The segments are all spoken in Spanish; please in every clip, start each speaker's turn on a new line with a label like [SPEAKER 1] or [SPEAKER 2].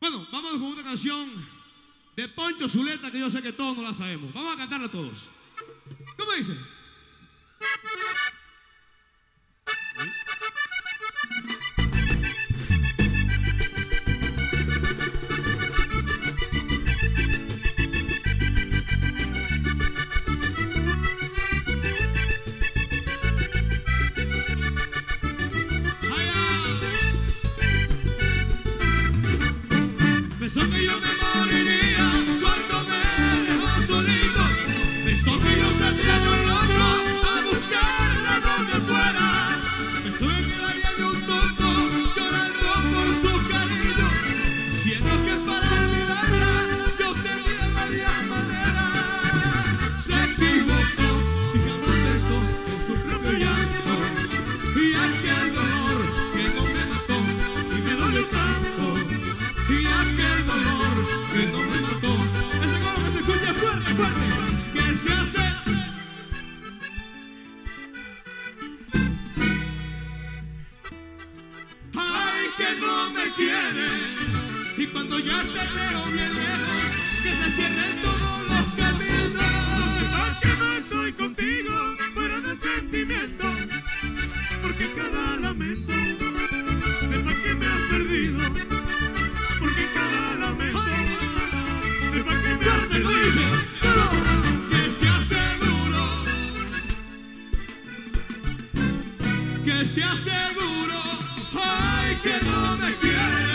[SPEAKER 1] Bueno, vamos con una canción de Poncho Zuleta que yo sé que todos no la sabemos. Vamos a cantarla todos. ¿Cómo dice? Pensó que yo me moriría cuando me dejó solito. Pensó que yo saldría de un loco a buscarla donde fuera. Pensó que quedaría de un tonto llorando por su cariño, siendo que para olvidarla yo tenía varias maneras. Se equivocó, si jamás pensó en su propio llanto, y aquel dolor que no me mató y me dolió tanto. Y aquel dolor que no me mató. Ese coro que se escucha fuerte, fuerte, que se hace. Ay, que no me quiere. Y cuando ya te veo bien lejos, que se cierren todos los caminos. No sepas que no estoy contigo, fuera de sentimiento, porque cada lamento sepa que me has perdido. Porque cada lamento sepa que me has perdido. Que sea seguro, que sea seguro, ay, que no me quiere.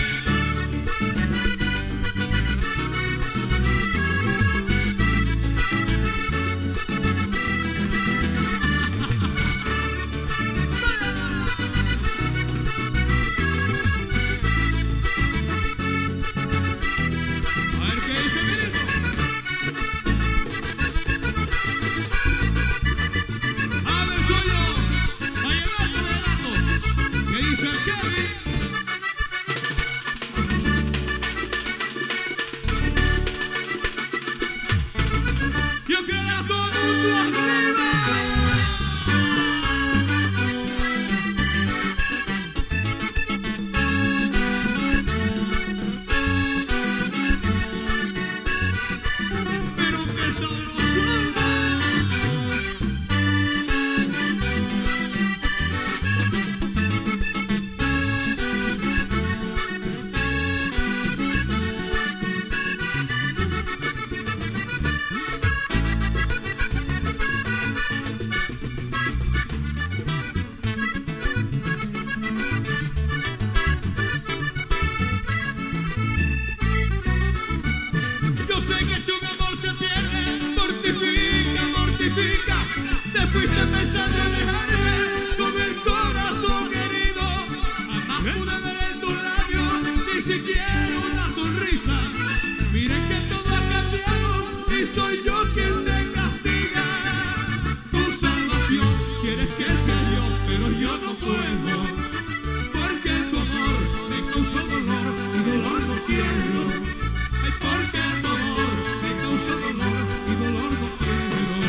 [SPEAKER 1] Te fuiste pensando en dejarme con el corazón herido. Jamás pude ver en tus labios ni siquiera una sonrisa. Miren que todo ha cambiado y soy yo quien te castiga. Tu salvación quieres que sea yo, pero yo no puedo, porque tu amor me causó dolor y dolor no quiero. Ay, porque tu amor me causó dolor y dolor no quiero.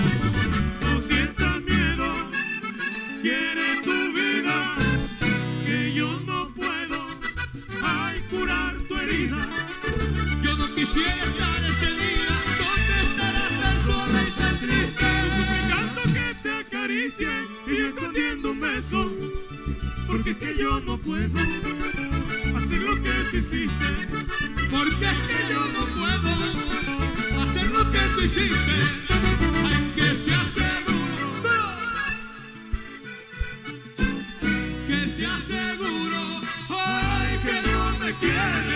[SPEAKER 1] Quiere tu vida, que yo no puedo, ay, curar tu herida. Yo no quisiera estar ese día donde estarás tan sola y tan triste, suplicando que te acaricie y yo escondiendo un beso, porque es que yo no puedo hacer lo que tú hiciste, porque es que yo no puedo hacer lo que tú hiciste. Ay, que se hace. Que sea seguro, ay, que no me quiere.